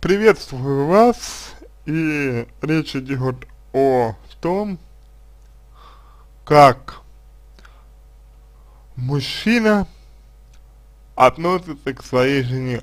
Приветствую вас, и речь идет о том, как мужчина относится к своей жене.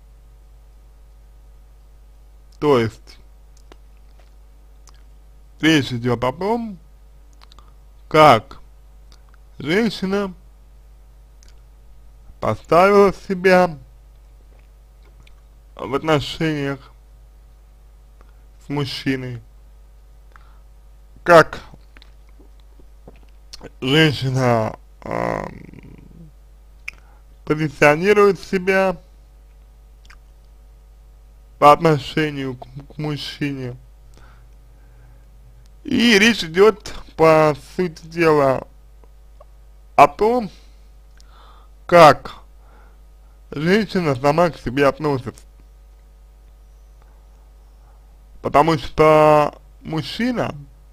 То есть, речь идет о том, как женщина поставила себя в отношениях с мужчиной, как женщина позиционирует себя по отношению к мужчине. И речь идет, по сути дела, о том, как женщина сама к себе относится. Потому что мужчина,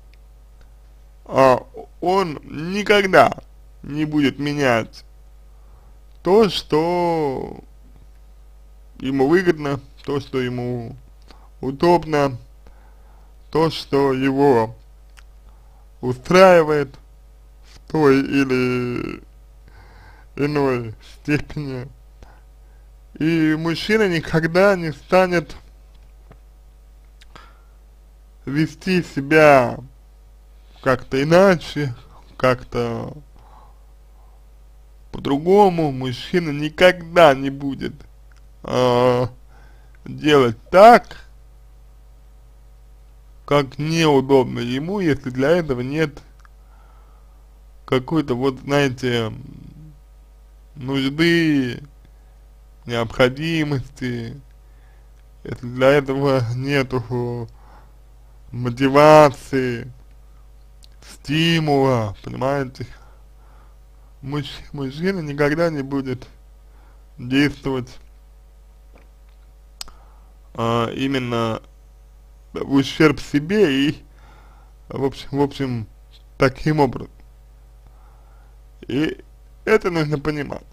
он никогда не будет менять то, что ему выгодно, то, что ему удобно, то, что его устраивает в той или иной степени. И мужчина никогда не станет вести себя как-то иначе, как-то по-другому. Мужчина никогда не будет делать так, как неудобно ему, если для этого нет какой-то, вот знаете, нужды, необходимости, если для этого нету мотивации, стимула, понимаете? Мужчина никогда не будет действовать именно в ущерб себе и в общем таким образом. И это нужно понимать.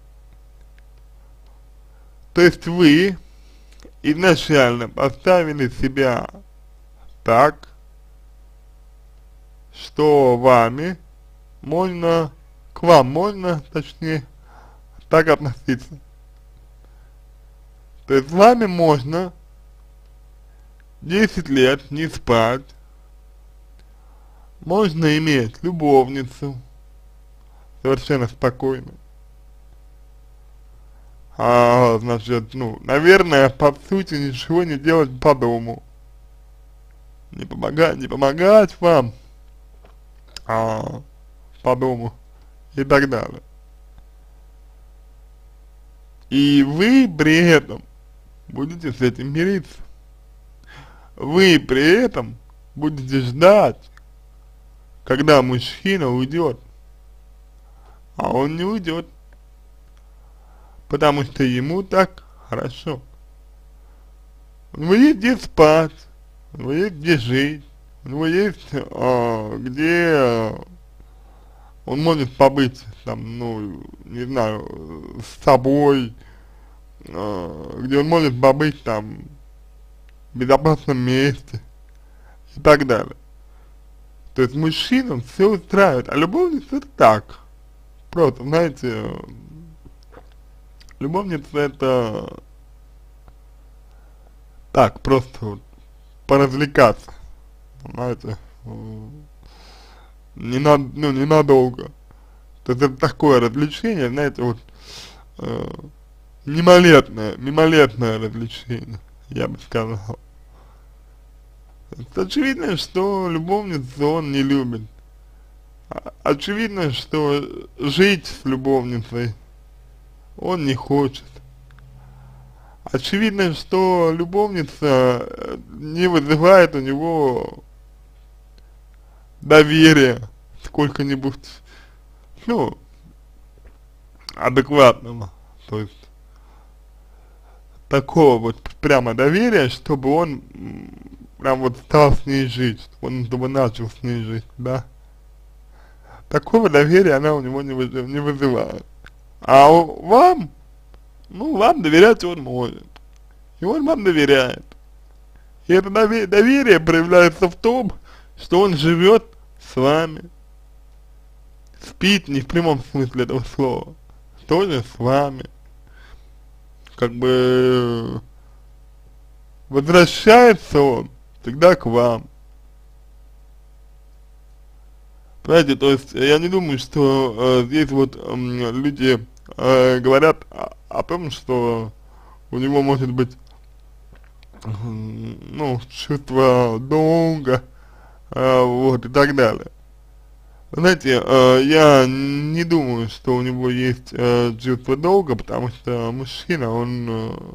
То есть вы изначально поставили себя так, что к вам можно, точнее, так относиться. То есть с вами можно 10 лет не спать, можно иметь любовницу совершенно спокойно. Значит, наверное, по сути, ничего не делать по дому. Не помогать вам по дому и так далее. И вы при этом будете с этим мириться. Вы при этом будете ждать, когда мужчина уйдет. А он не уйдет, потому что ему так хорошо. У него есть где спать, у него есть где жить, у него есть где он может побыть там, не знаю, с собой, где он может побыть там в безопасном месте и так далее. То есть мужчинам все устраивает, а любовница это так. Просто, знаете, любовница это так, просто вот поразвлекаться, знаете, ненадолго. То есть это такое развлечение, знаете, вот мимолетное развлечение, я бы сказал. Это очевидно, что любовницу он не любит. Очевидно, что жить с любовницей он не хочет. Очевидно, что любовница не вызывает у него доверия сколько-нибудь, адекватного. То есть такого вот прямо доверия, чтобы он прям вот стал с ней жить, чтобы начал с ней жить, да. Такого доверия она у него не вызывает. Вам доверять он может. И он вам доверяет. И это доверие проявляется в том, что он живет с вами, спит не в прямом смысле этого слова, тоже с вами, как бы возвращается он всегда к вам. Понимаете, то есть я не думаю, что здесь вот люди говорят о том, что у него может быть, ну, чувство долга, вот, и так далее. Знаете, я не думаю, что у него есть чувство долга, потому что мужчина, он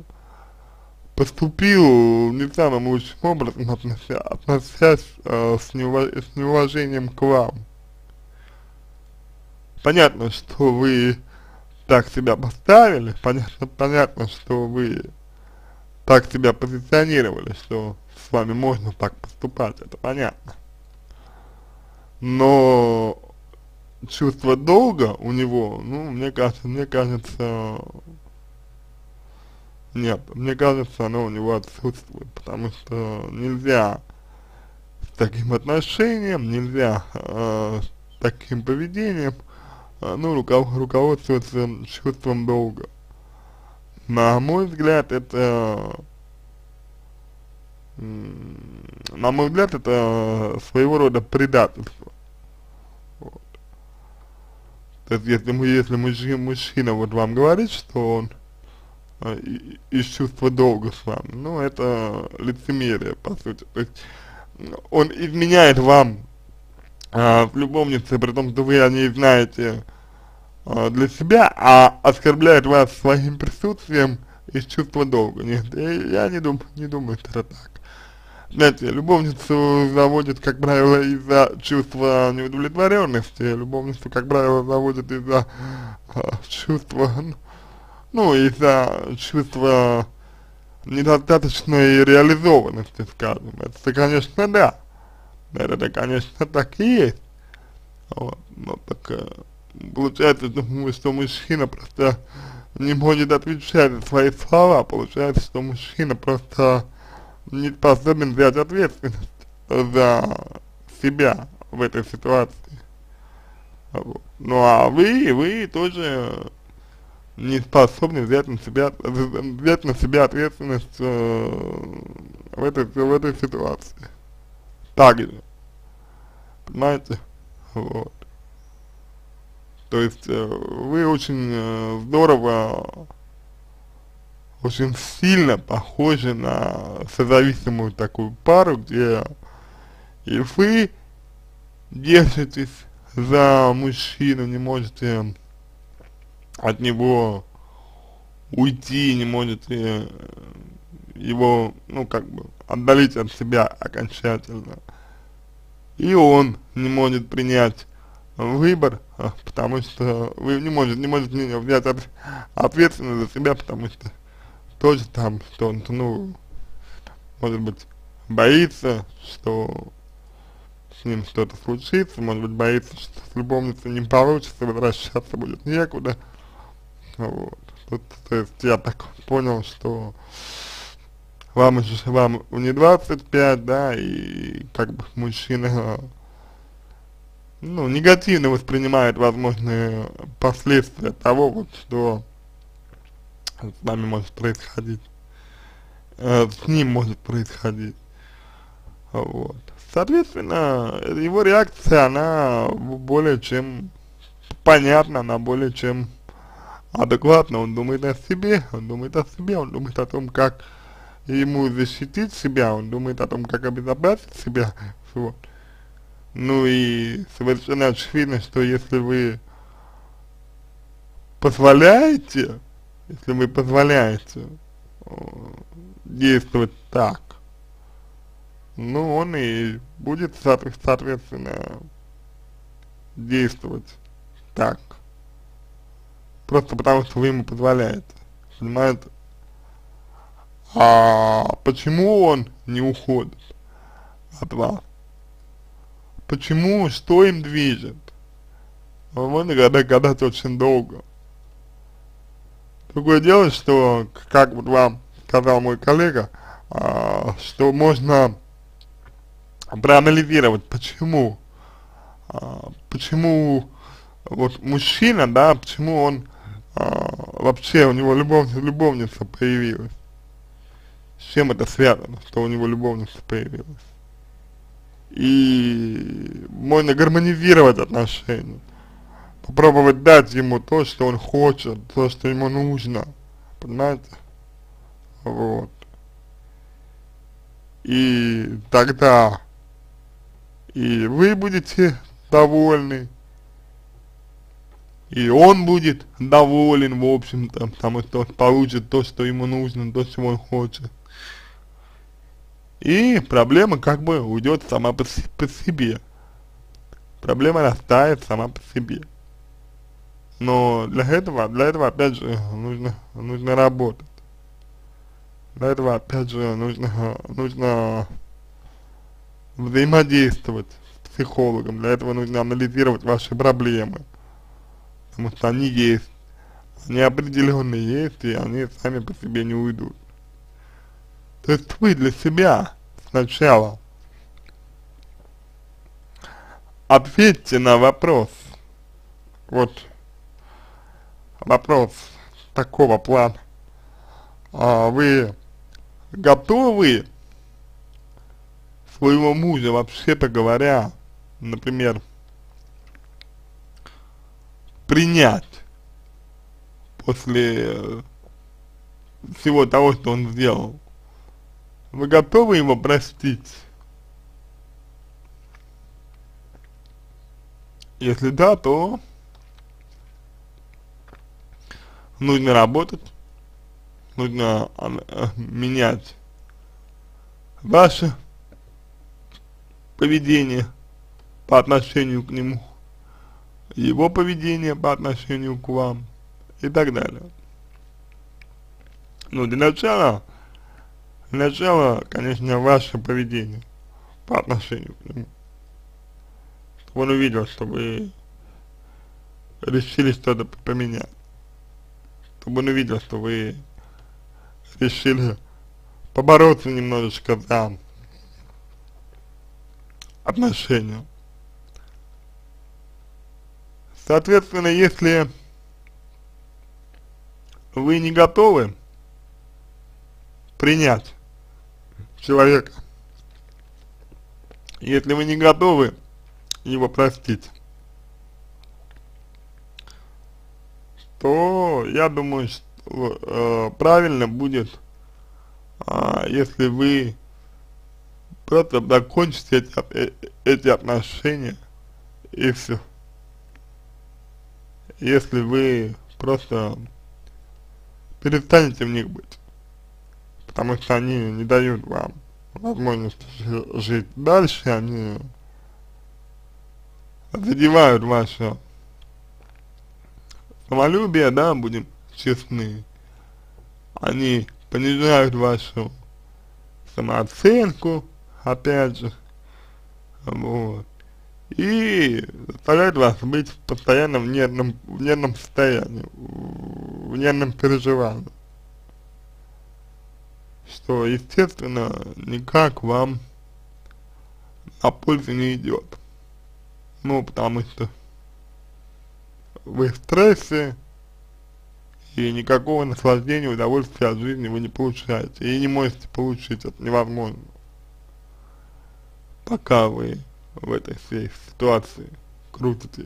поступил не самым лучшим образом, относясь с неуважением к вам. Понятно, что вы так себя поставили, понятно, что вы так себя позиционировали, что с вами можно так поступать, это понятно. Но чувство долга у него, ну, мне кажется, нет, мне кажется, оно у него отсутствует, потому что нельзя с таким отношением, нельзя с таким поведением, ну, руководствоваться чувством долга. На мой взгляд, это своего рода предательство. Вот. То есть, если мужчина вот вам говорит, что он из чувства долга с вами, ну, это лицемерие, по сути. То есть, он изменяет вам в любовнице, при том, что вы о ней знаете для себя, а оскорбляет вас своим присутствием из чувства долга. Нет, я не думаю, что это так. Знаете, любовницу заводят, как правило, из-за чувства неудовлетворенности, любовницу, как правило, заводят из-за чувства, ну, из-за чувства недостаточной реализованности, скажем. Это, конечно, да. Это, конечно, так и есть. Вот. Но так получается, что мужчина просто не может отвечать за свои слова. Получается, что мужчина просто не способен взять ответственность за себя в этой ситуации. Вот. Ну а вы тоже не способны взять на себя ответственность в этой ситуации. Так же, понимаете? Вот. То есть вы очень здорово, очень сильно похожи на созависимую такую пару, где и вы держитесь за мужчину, не можете от него уйти, не можете его, ну, как бы, отдалить от себя окончательно. И он не может принять выбор, потому что вы не можете взять ответственность за себя, потому что тоже там что-то, ну, может быть, боится, что с ним что-то случится, может быть, боится, что с любовницей не получится, возвращаться будет некуда. Вот. Тут, то есть я так понял, что вам не 25, да, и как бы мужчина, ну, негативно воспринимает возможные последствия того, вот, что с вами может происходить, с ним может происходить. Вот. Соответственно, его реакция, она более чем понятна, она более чем адекватна. Он думает о себе, он думает о том, как ему защитить себя, он думает о том, как обезопасить себя. Вот. Ну и совершенно очевидно, что если вы позволяете, действовать так, ну, он и будет, соответственно, действовать так. Просто потому, что вы ему позволяете. Понимаете? А почему он не уходит от вас? Почему, что им движет? Возможно, гадать очень долго. Другое дело, что, как вот вам сказал мой коллега, что можно проанализировать, почему вот мужчина, да, почему он вообще у него любовница появилась, с чем это связано, что у него любовница появилась. И можно гармонизировать отношения, попробовать дать ему то, что он хочет, то, что ему нужно, понимаете, вот. И тогда и вы будете довольны, и он будет доволен, в общем-то, потому что он получит то, что ему нужно, то, чего он хочет. И проблема как бы уйдет сама по себе. Проблема растает сама по себе. Но для этого опять же нужно работать. Для этого опять же нужно взаимодействовать с психологом. Для этого нужно анализировать ваши проблемы. Потому что они есть. Они определенные есть, и они сами по себе не уйдут. То есть вы для себя сначала ответьте на вопрос. Вот вопрос такого плана. Вы готовы своего мужа, вообще-то говоря, например, принять после всего того, что он сделал? Вы готовы его простить? Если да, то нужно работать, нужно менять ваше поведение по отношению к нему, его поведение по отношению к вам и так далее. Ну, для начала, конечно, ваше поведение по отношению к нему. Чтобы он увидел, что вы решили что-то поменять. Чтобы он увидел, что вы решили побороться немножечко за отношения. Соответственно, если вы не готовы принять человека, если вы не готовы его простить, то я думаю, что правильно будет, если вы просто закончите эти отношения и все. Если вы просто перестанете в них быть, потому что они не дают вам возможность жить дальше, они задевают ваше самолюбие, да, будем честны, они понижают вашу самооценку, опять же, вот, и заставляют вас быть постоянно в нервном состоянии, в нервном переживании, что, естественно, никак вам на пользу не идет. Ну, потому что вы в стрессе, и никакого наслаждения, удовольствия от жизни вы не получаете, и не можете получить, это невозможно, пока вы в этой всей ситуации крутитесь.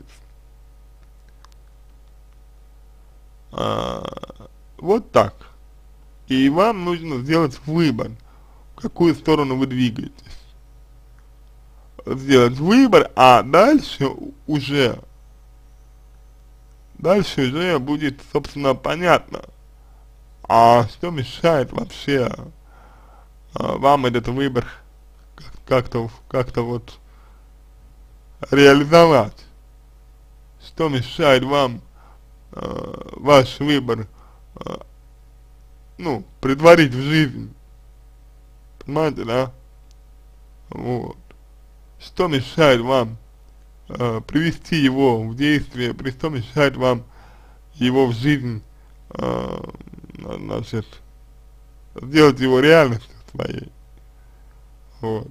Вот так. И вам нужно сделать выбор, в какую сторону вы двигаетесь. Сделать выбор, а дальше уже будет, собственно, понятно, а что мешает вообще вам этот выбор как-то вот реализовать, что мешает вам ваш выбор, ну, претворить в жизнь, понимаете, да, вот, что мешает вам привести его в действие, что мешает вам его в жизнь, значит, сделать его реальностью, своей. Вот.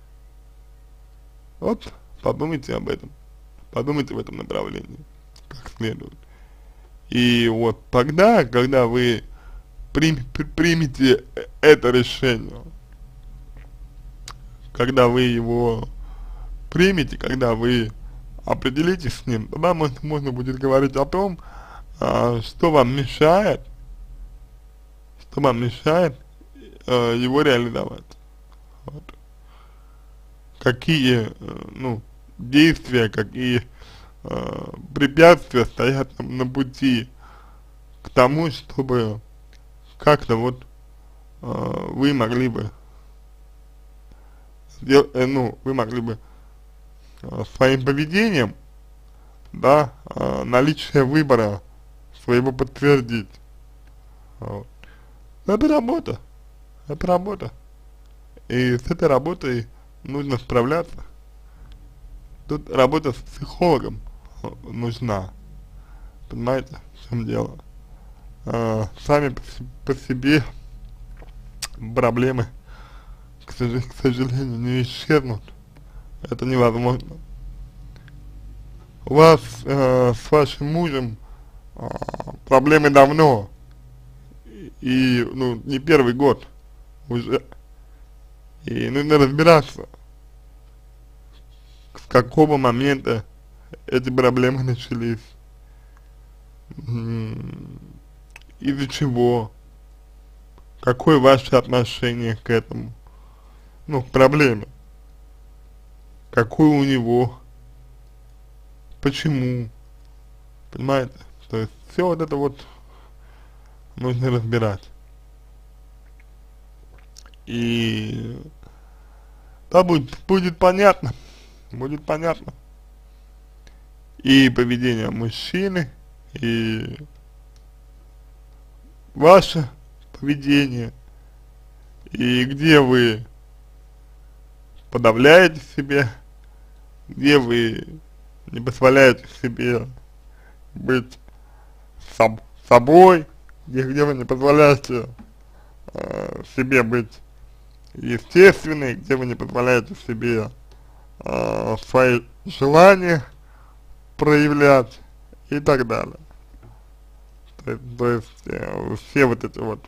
Вот, подумайте об этом. Подумайте в этом направлении, как следует. И вот тогда, когда вы примете это решение, когда вы его примете, когда вы определитесь с ним, тогда можно будет говорить о том, что вам мешает, его реализовать. Вот. Какие, ну, действия, какие препятствия стоят на пути к тому, чтобы как-то вот вы могли бы вы могли бы своим поведением, да, наличие выбора своего подтвердить. Вот. Это работа, это работа. И с этой работой нужно справляться. Тут работа с психологом нужна. Понимаете, в чем дело? Сами по себе проблемы, к сожалению, не исчезнут. Это невозможно. У вас с вашим мужем проблемы давно. И, ну, не первый год уже. И нужно разбираться, с какого момента эти проблемы начались, из-за чего, какое ваше отношение к этому, ну, к проблеме, какое у него, почему, понимаете? То есть все вот это вот нужно разбирать. И да, будет понятно, и поведение мужчины, и ваше поведение, и где вы подавляете себе, где вы не позволяете себе быть собой, где вы не позволяете себе быть естественной, где вы не позволяете себе свои желания проявлять и так далее. То есть все вот эти вот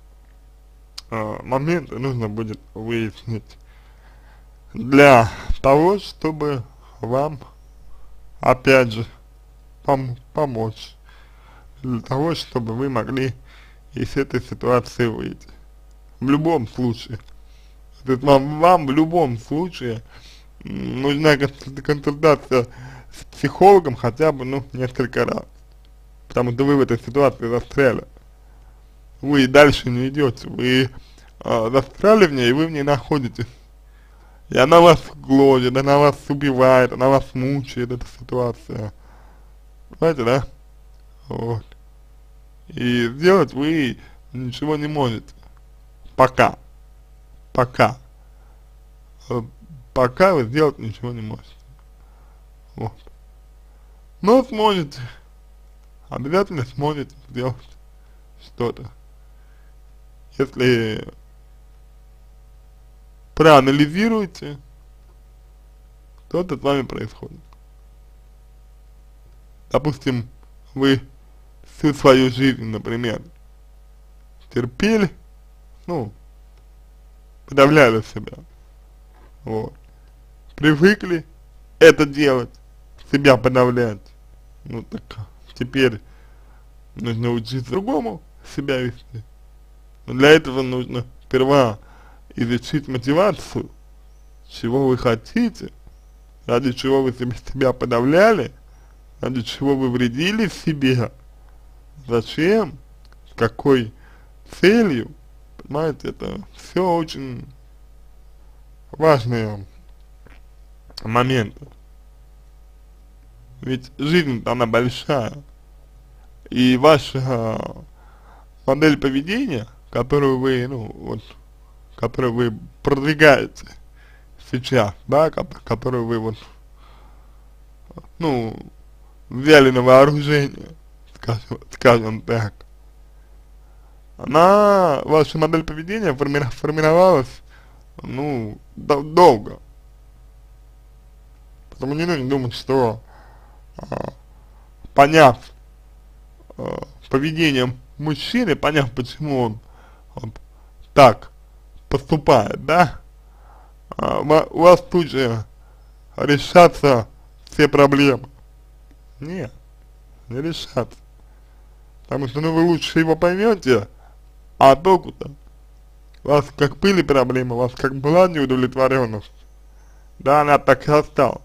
моменты нужно будет выяснить для того, чтобы вам, опять же, помочь, для того, чтобы вы могли из этой ситуации выйти. В любом случае. То есть вам в любом случае нужна консультация с психологом хотя бы, ну, несколько раз. Потому что вы в этой ситуации застряли. Вы дальше не идете, вы застряли в ней, и вы в ней находитесь. И она вас гложет, она вас убивает, она вас мучает, эта ситуация. Понимаете, да? Вот. И сделать вы ничего не можете. Пока. Пока вы сделать ничего не можете. Вот. Но сможете. Обязательно сможете сделать что-то. Если проанализируете, что-то с вами происходит. Допустим, вы всю свою жизнь, например, терпели, ну, подавляли себя, вот, привыкли это делать, себя подавлять, ну так теперь нужно учиться другому себя вести. Но для этого нужно сперва изучить мотивацию, чего вы хотите, ради чего вы себя подавляли, ради чего вы вредили себе, зачем, с какой целью, понимаете, это все очень важные моменты. Ведь жизнь она большая, и ваша модель поведения, которую вы, ну, вот, которую вы продвигаете сейчас, да, которую вы вот, ну, взяли на вооружение, скажем так, ваша модель поведения формировалась, ну, долго. Поэтому не нужно думать, что, а, поняв поведение мужчины, поняв, почему он вот так поступает, да, у вас тут же решатся все проблемы. Нет, не решатся. Потому что, ну, вы лучше его поймете, а толку-то? У вас как были проблемы, у вас как была неудовлетворенность, да, она так и осталась.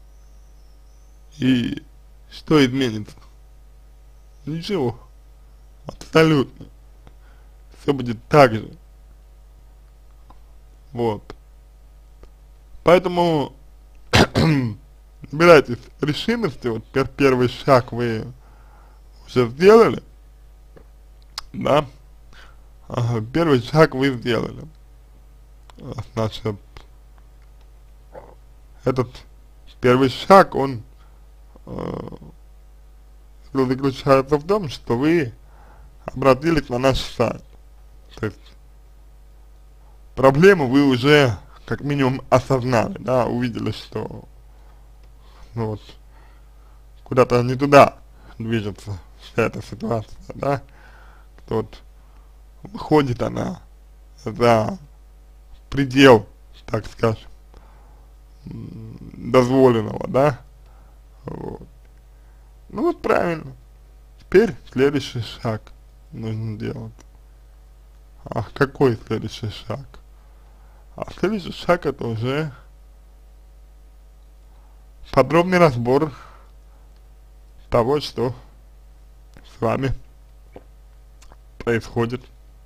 И что изменится? Ничего. Абсолютно. Все будет так же. Вот. Поэтому набирайтесь решимости, вот первый шаг вы уже сделали, да, первый шаг вы сделали. Значит, этот первый шаг, он заключается в том, что вы обратились на наш сайт. То есть проблему вы уже как минимум осознали, да, увидели, что ну, вот, куда-то не туда движется вся эта ситуация, да, вот выходит она за предел, так скажем, дозволенного, да, вот. Ну вот правильно, теперь следующий шаг нужно делать. А какой следующий шаг? А следующий шаг это уже подробный разбор того, что с вами происходит.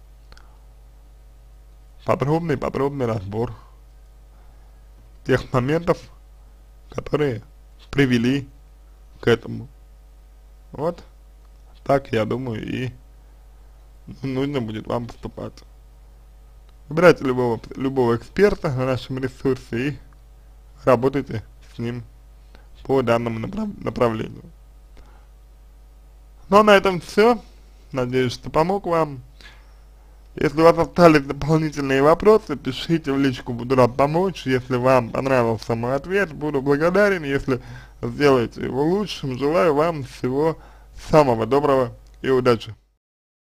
Подробный разбор тех моментов, которые привели к этому. Вот так, я думаю, и нужно будет вам поступать. Выбирайте любого эксперта на нашем ресурсе и работайте с ним по данному направлению. Ну а на этом все. Надеюсь, что помог вам. Если у вас остались дополнительные вопросы, пишите в личку, буду рад помочь. Если вам понравился мой ответ, буду благодарен. Если сделаете его лучшим, желаю вам всего самого доброго и удачи.